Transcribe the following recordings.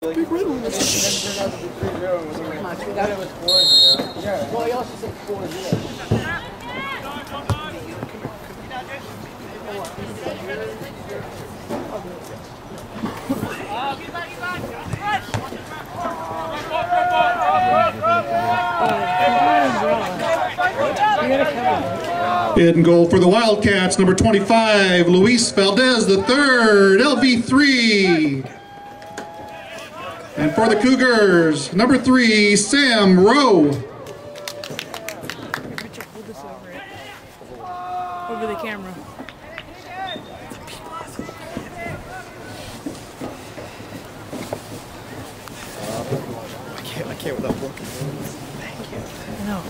Big red one. Well, he also said 4-0. In goal for the Wildcats, number 25, Luis Valdez III, LV3. And for the Cougars, number 3, Sam Rowe. Over the camera. I can't without looking. Thank you. I know.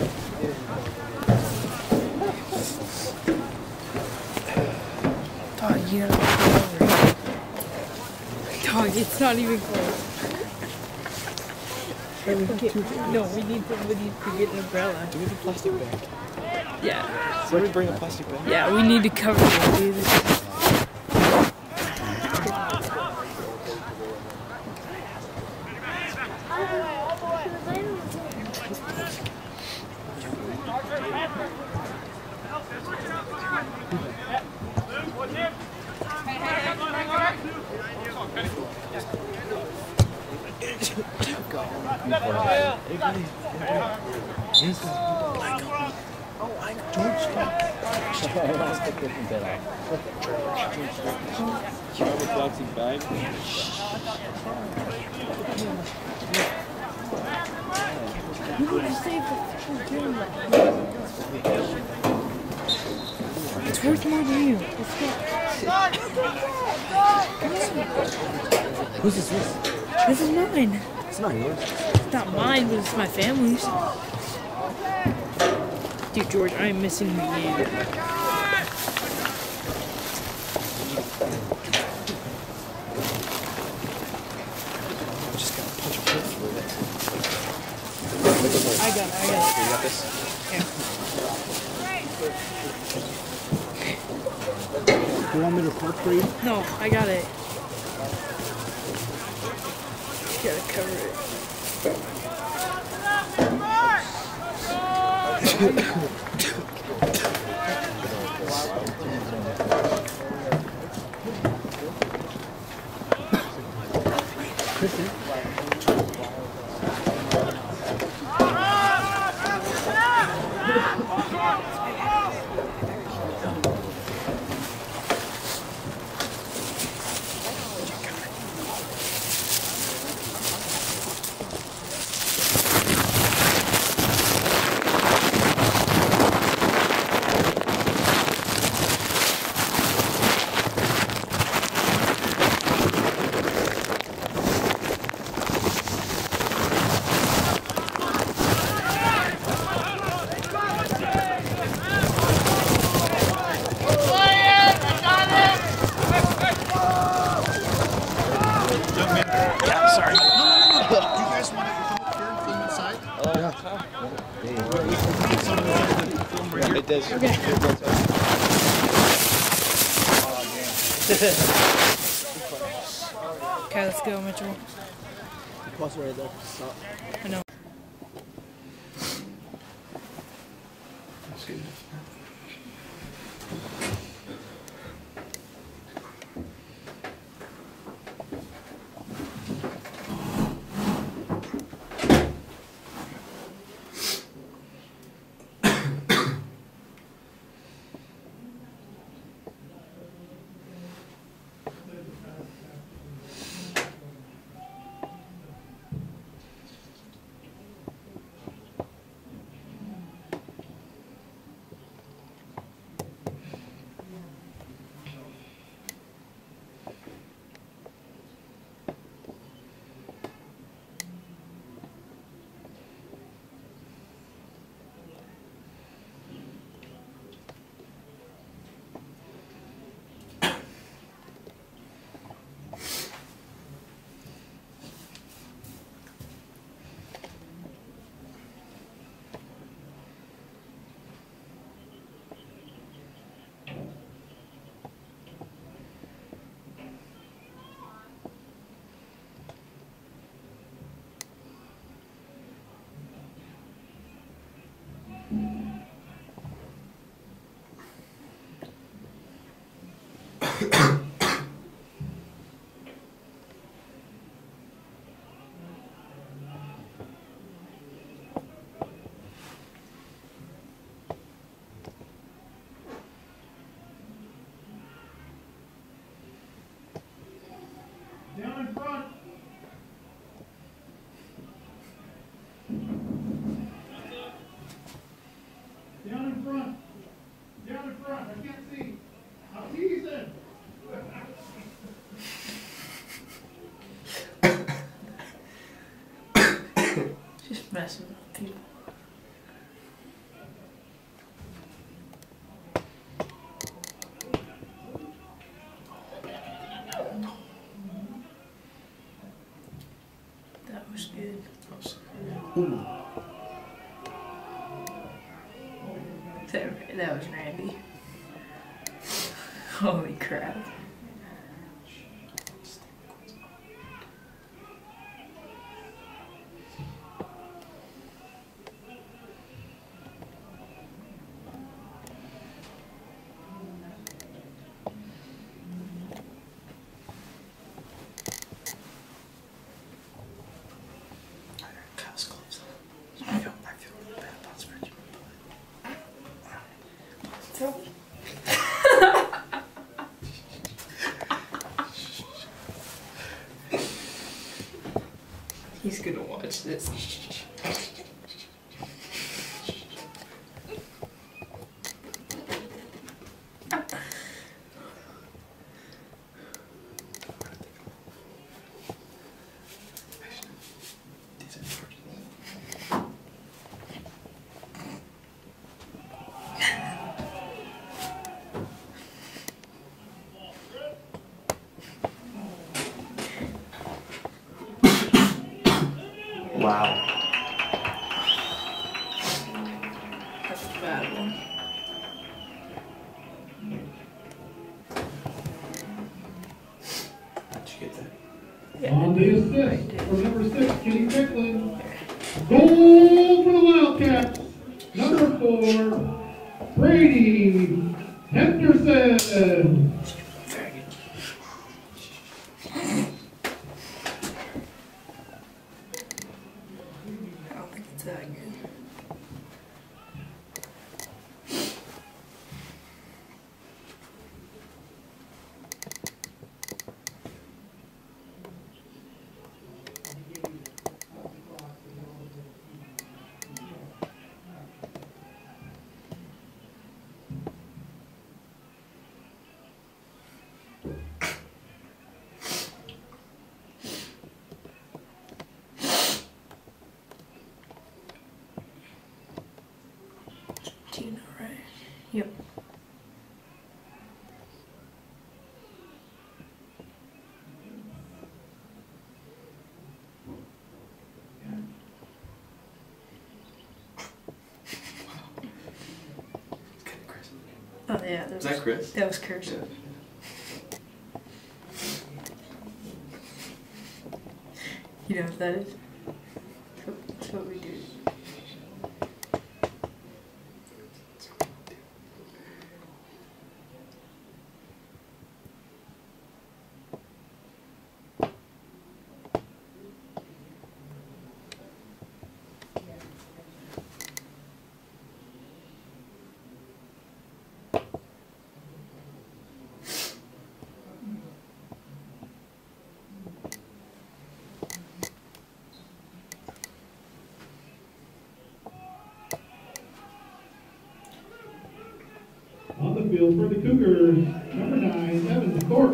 Dog, you gotta look over. Dog, it's not even close. No, we need somebody to get an umbrella. Do we have a plastic bag? Yeah. Somebody bring a plastic bag? Yeah, we need to cover it, dude. It's worth more than you. Whose is this? This is mine. It's not yours. It's not mine, but it's my family's. Dude, George, I am missing the game. I got it. You got this? Yeah. You want me to record for you? No, I got it. Gotta cover Kristen? It does. Okay. Okay, let's go, Mitchell. Pause right there. Stop. I know. Just messing with people. That was good. Ooh. That was Randy. Holy crap. He's gonna watch this. Wow. That's a bad one. How'd you get that? Yeah. On the assist for number 6, Kenny Strickland. Goal for the Wildcats. Number 4, Brady Henderson. I don't think it's that good. Tina, right? Yep. Oh yeah, Is that Chris? That was Chris. Yeah. You know what that is? That's what we do. On the field for the Cougars, number 9, Evan Thorpe.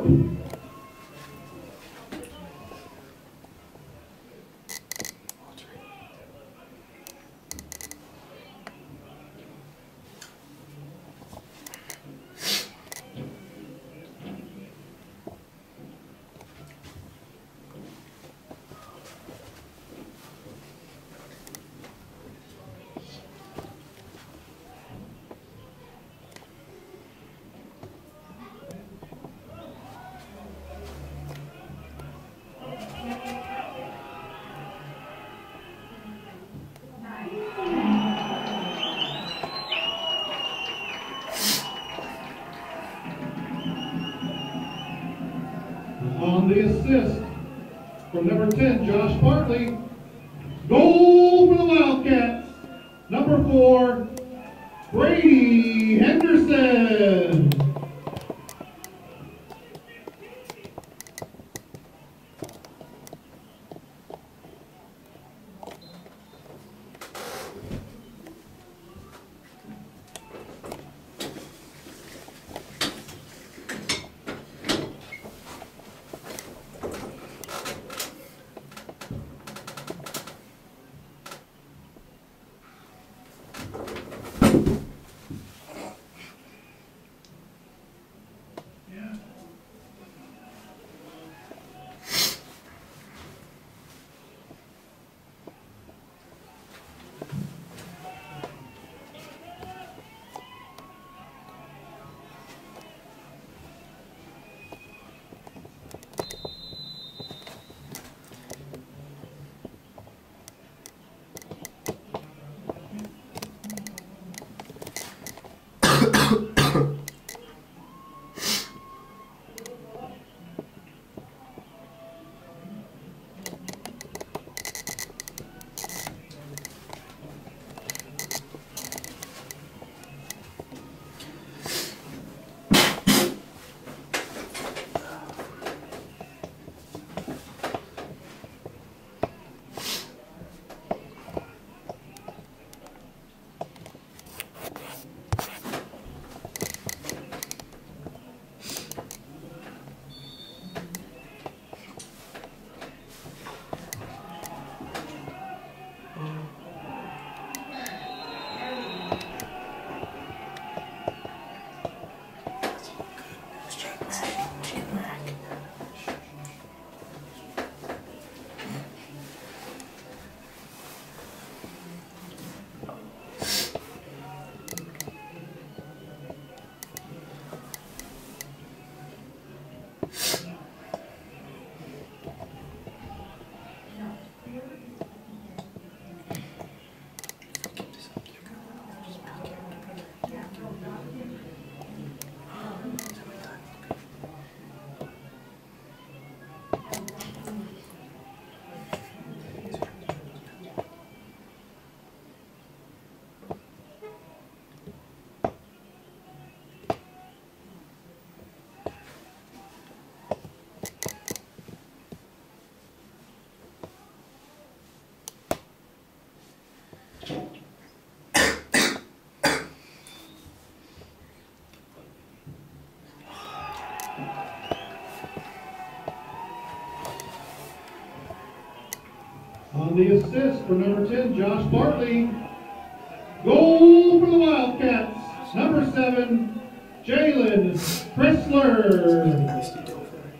On the assist from number 10, Josh Bartley. Goal for the Wildcats. Number 4, Brady Henderson. On the assist for number 10, Josh Bartley. Goal for the Wildcats. Number 7, Jalen Chrysler.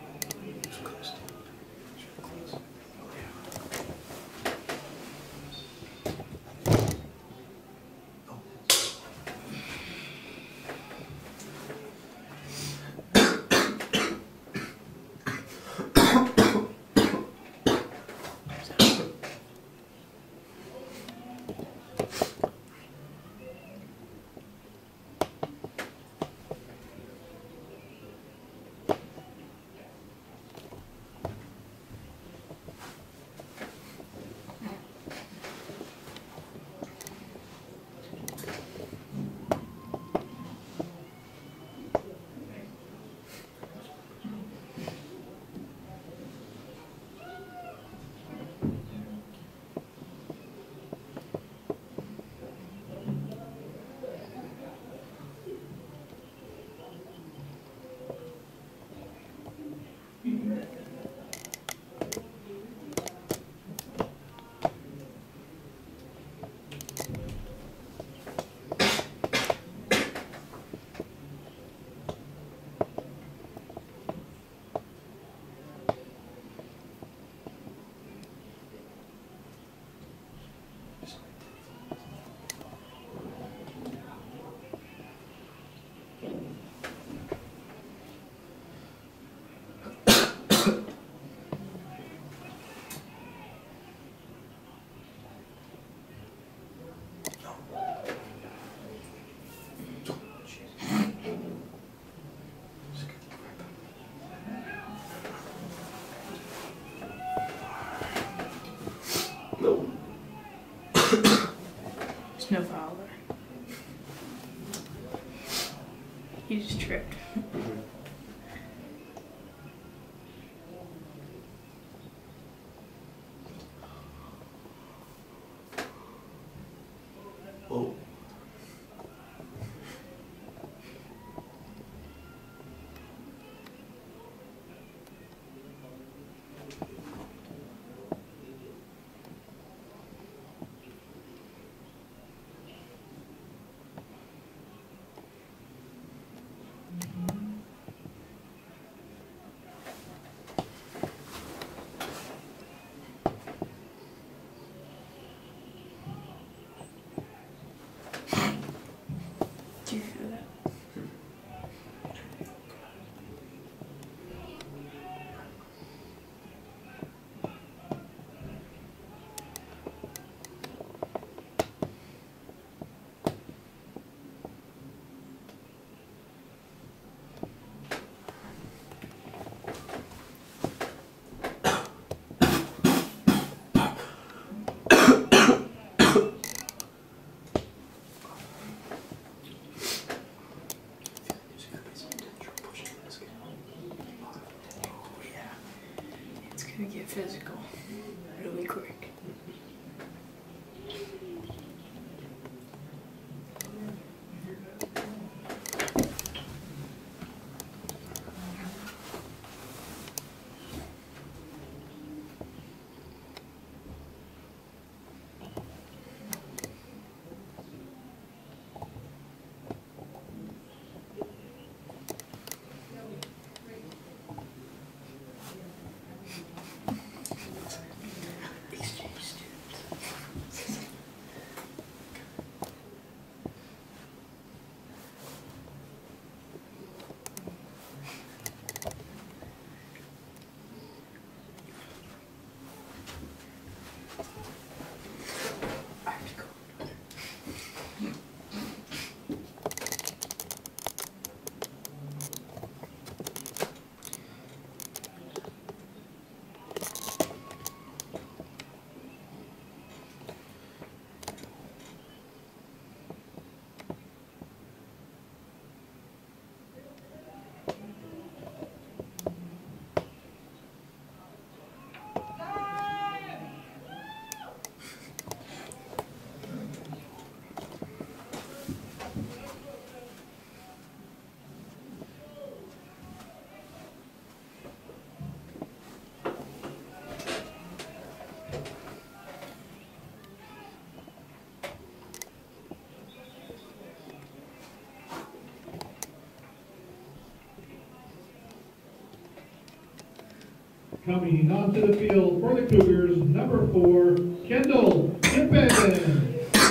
There's no foul there. He just tripped. Whoa. Do you feel that? It's gonna get physical really quick. Coming onto the field for the Cougars, number 4, Kendall Gippen.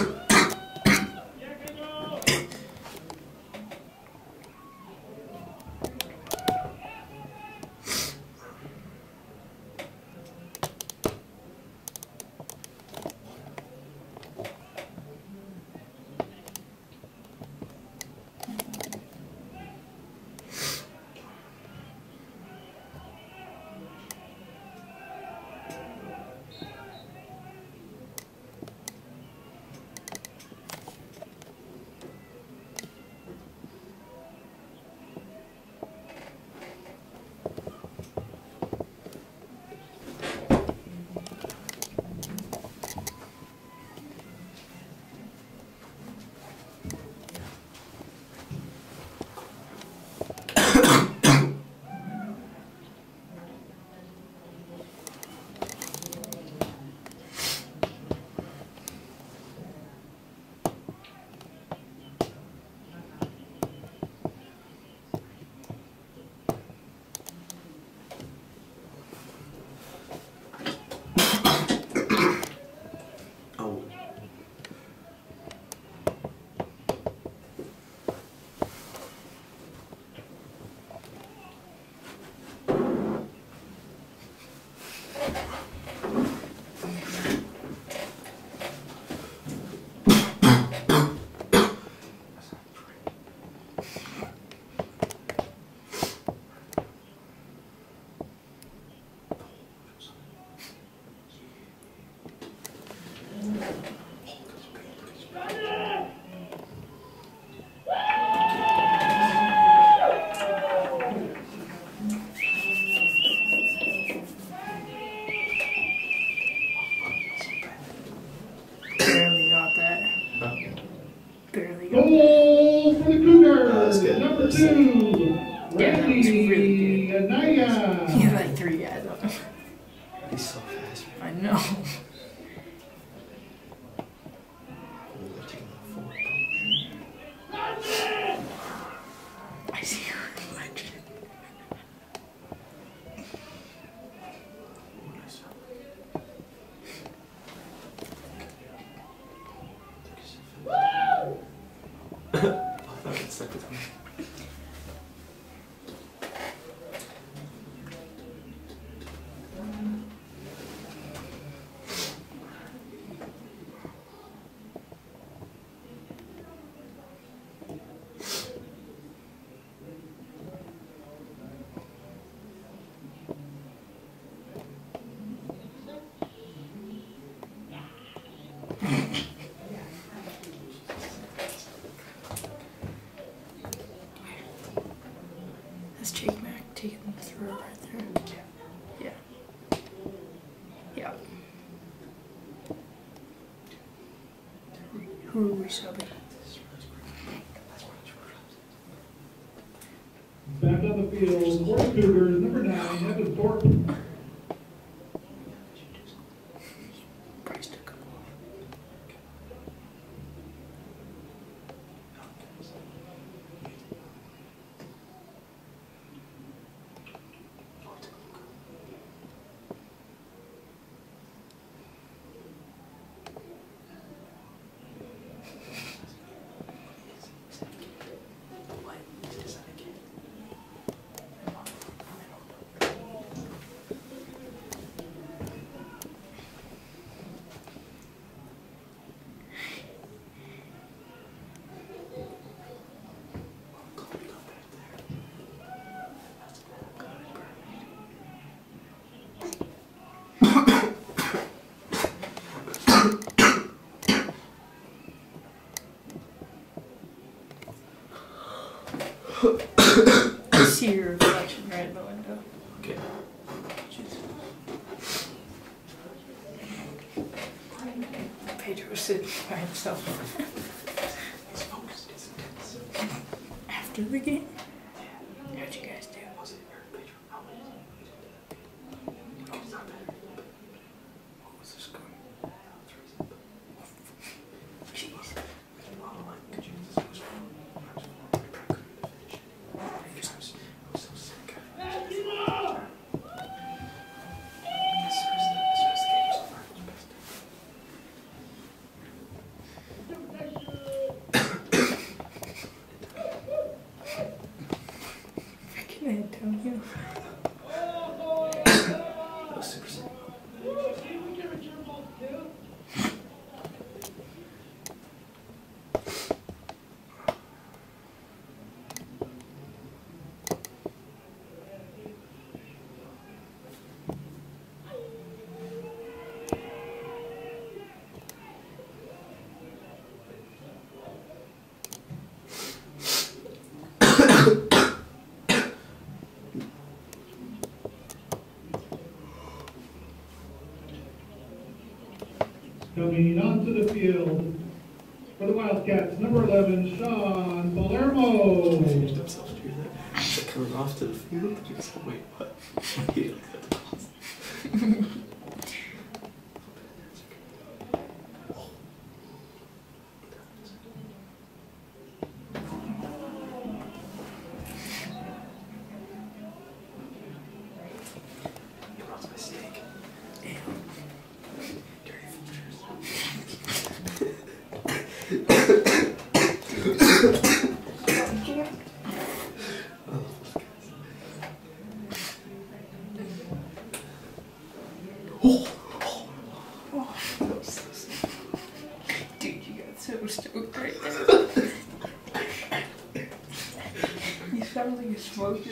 Goal for the Cougars. That's good. Number That's 2, Yeah, that was really good. He had like 3 guys on him. He's so fast. I know. I see your reflection. That's Jake Mack taking the throw right there. Yeah. Yeah. Who are we subbing? Back on the field for the Cougars, number 9, Evan Thornton. Bryce took him. I see your reflection right in the window. Okay. Pedro's sitting by himself. After the game? How'd you guys do? Jeez. Coming onto the field for the Wildcats, number 11, Sean Palermo. Finished himself through that. He's like coming off to the field. He's like, wait, what? He looked at the boss. He brought my steak. Dirty Dude, you got so stoked right there. You sound like a smoker.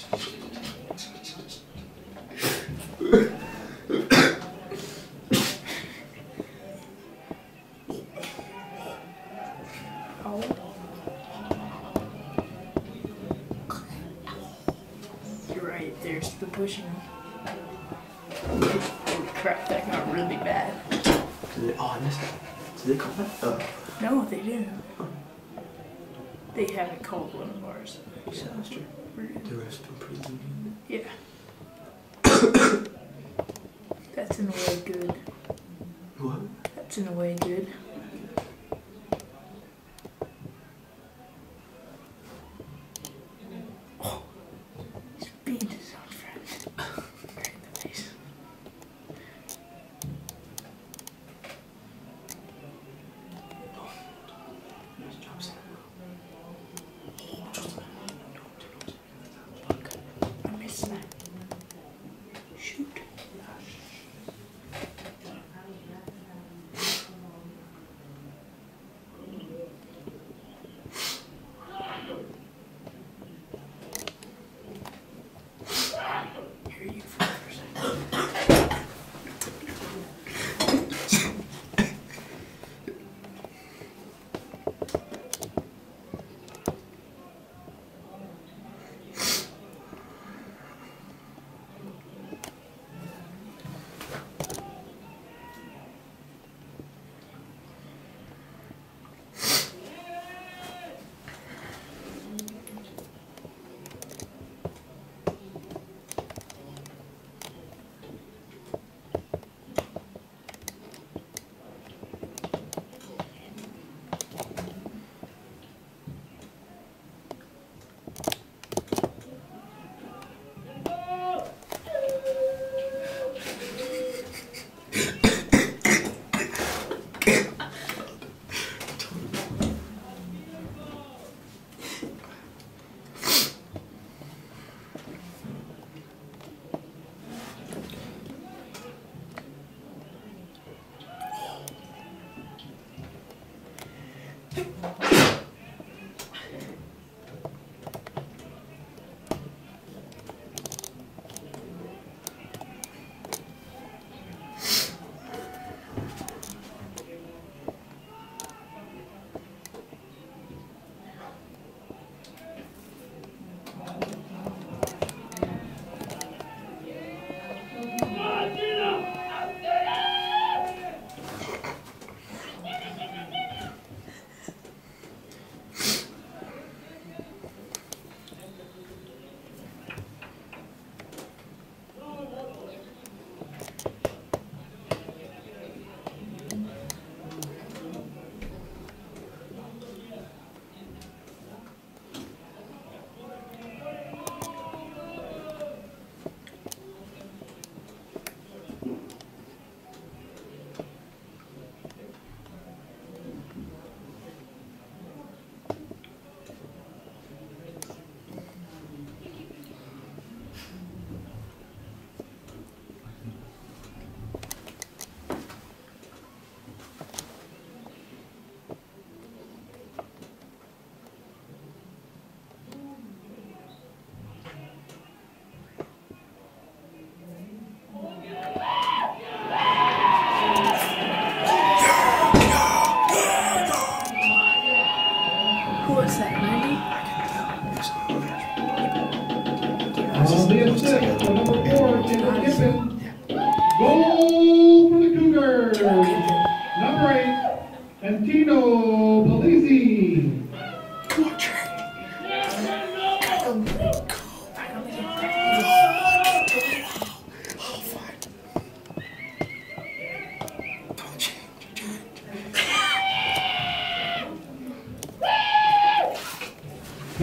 Oh. You're right, there's the pushing. Holy crap, that got really bad. Oh, I missed that. Did they call that? Oh. No, they didn't. They haven't called one of ours. So That's true. we're good. The rest been pretty lenient. Yeah. That's in a way good. What? That's in a way good. Oh, he's beating his own friend. Right in the face. Nice job, Sam. I missed that. Shoot. Here you for a second.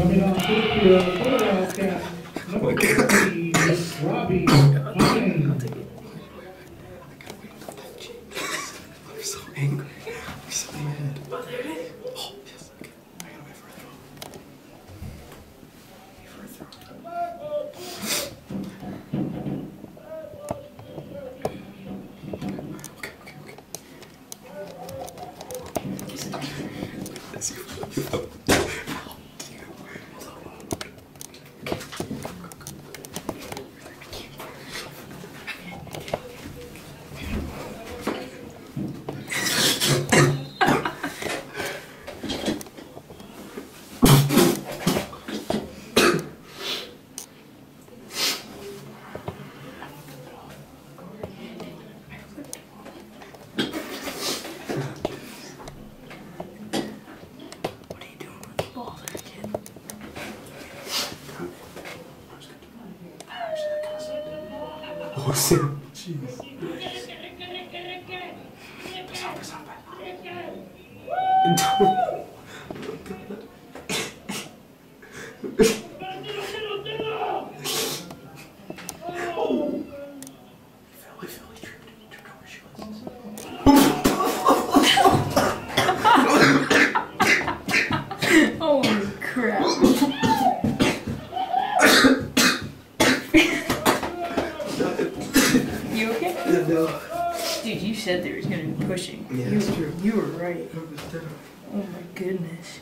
Coming off this field for the Wildcats, number 14, Robbie Hines. I'm so angry. I'm so mad. Oh, there it is. Oh, yes. Okay. I gotta wait for a throw. Wait for a throw. Oh, Sam. Jeez. Holy crap. You okay? Yeah, no. Dude, you said there was gonna be pushing. Yeah, that's true. You were right. I was dead. Oh my goodness.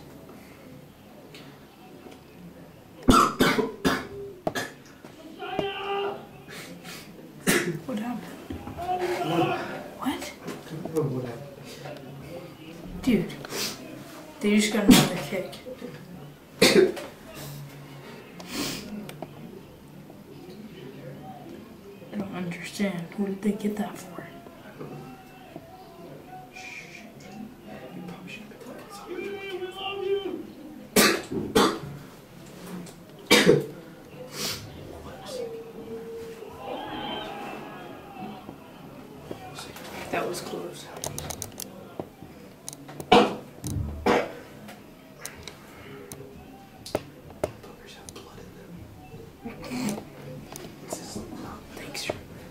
What happened? What? What happened? Dude, they just got another kick. I don't understand. What did they get that for? That was close. Thanks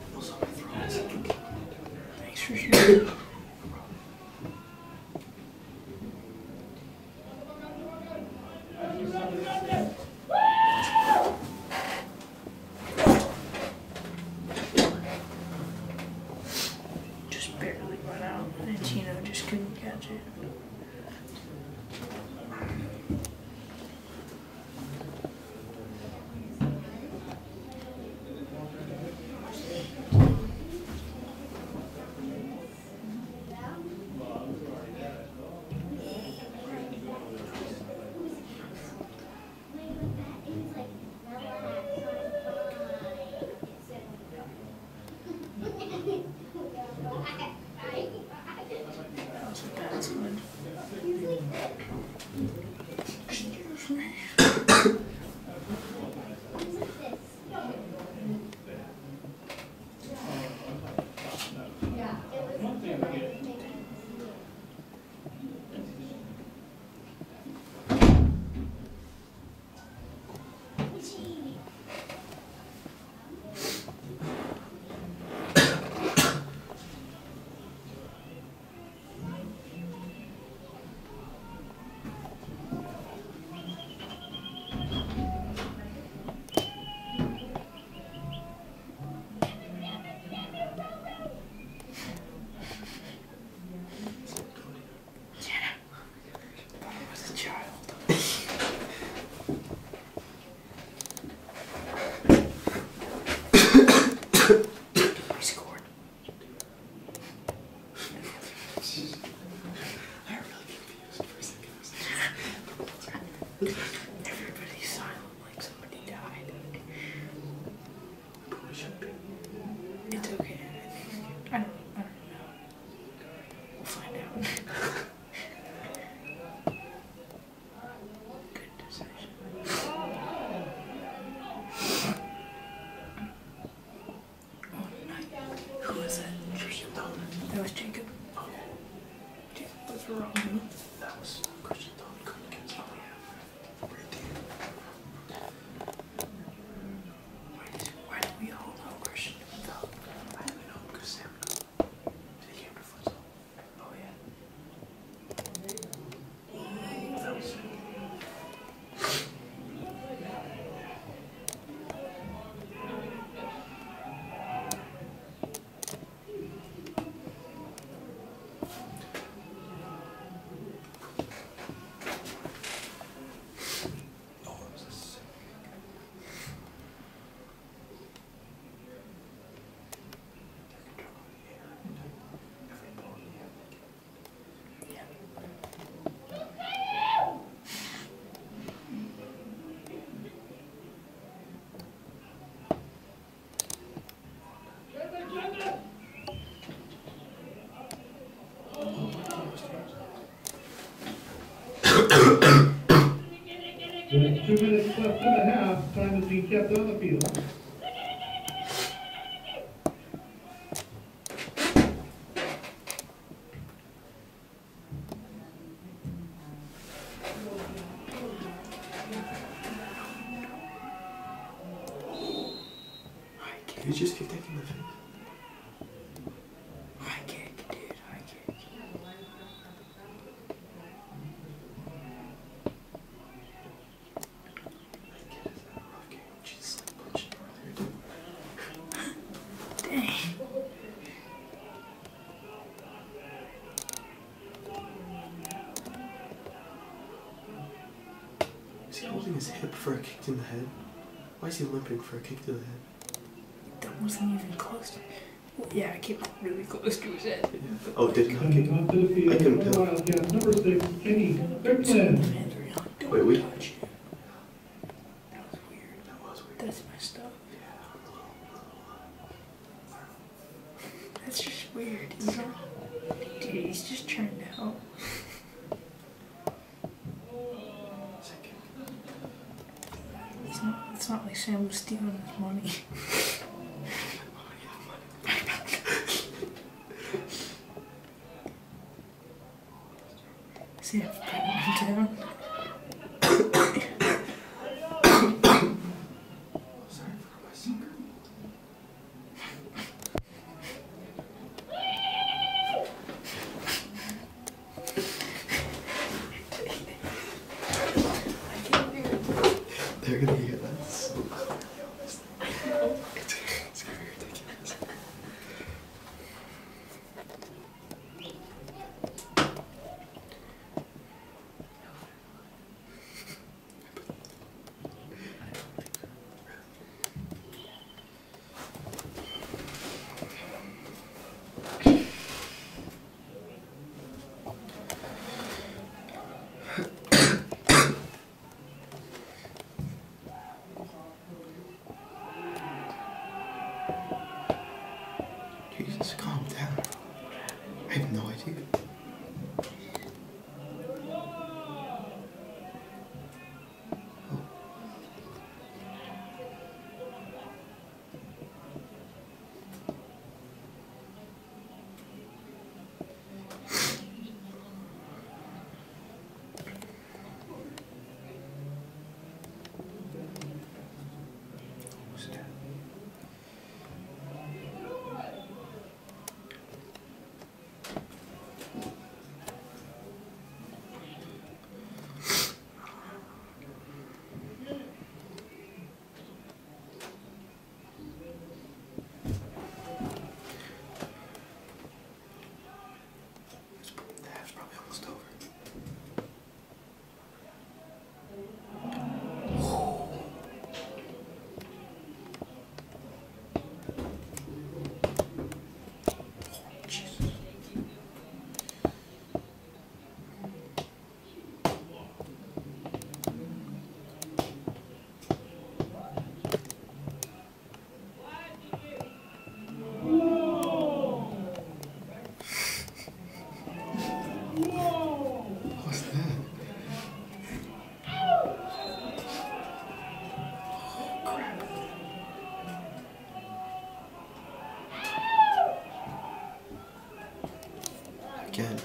for sharing. Just barely went out, and Tino just couldn't catch it. That's good. Excuse me. Everybody's silent like somebody died. It's okay. I don't know. We'll find out. Good decision. Oh, nice. Who was that? That was Jacob. Jacob was wrong. That was Christian Don. Couldn't against. Oh, yeah. Right there. 2 minutes left in the half. Time is being kept on the field. Can you just kick that in the face? High kick, dude, high kick. Dang. Is he holding his hip for a kick to the head? Why is he limping for a kick to the head? That wasn't even close to. Well, yeah, I came really close to his head. Yeah. Oh, did he not kick? Onto the field. I couldn't tell. Wildcat number 6, Kenny Strickland. Wait, we? Touch it. That was weird. That was weird. That's messed up. That's just weird. Dude, he's just trying to help. It's not like Sam was stealing his money. Sam patting him down. Sorry for my sucker. They're gonna hear that so clearly on this thing. It's gonna be ridiculous. Jesus, calm down. I have no idea. Again.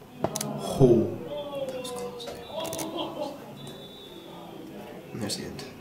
Oh, that was close. And there's the end.